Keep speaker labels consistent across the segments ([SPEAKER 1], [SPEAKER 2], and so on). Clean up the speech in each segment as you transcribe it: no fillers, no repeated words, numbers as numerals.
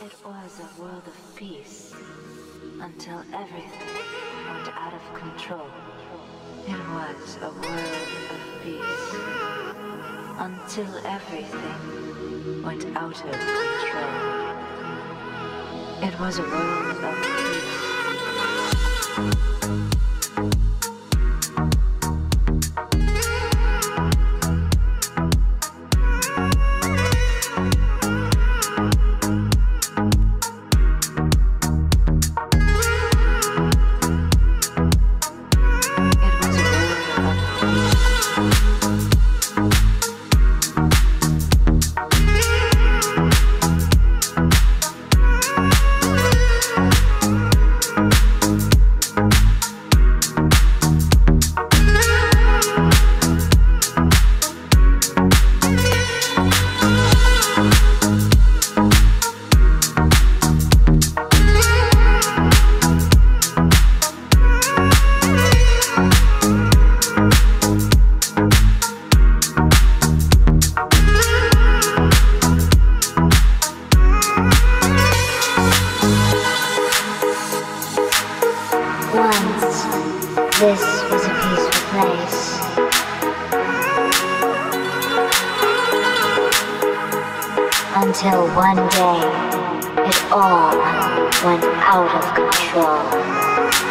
[SPEAKER 1] It was a world of peace until everything went out of control. It was a world of peace until everything went out of control. It was a world of peace.
[SPEAKER 2] This was a peaceful place. Until one day, it all went out of control.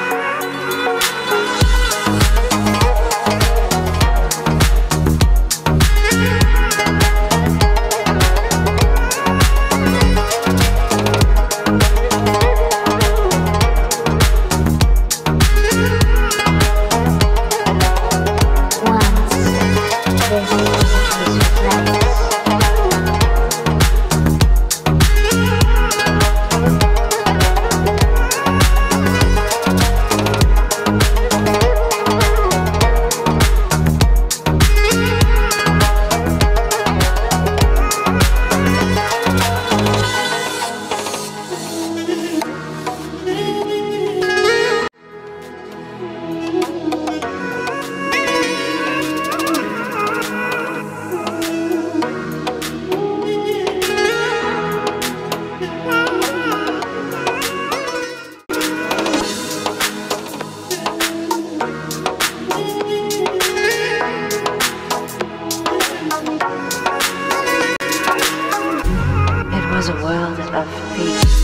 [SPEAKER 1] It was a world of peace.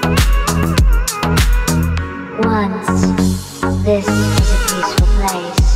[SPEAKER 2] Once, this was a peaceful place.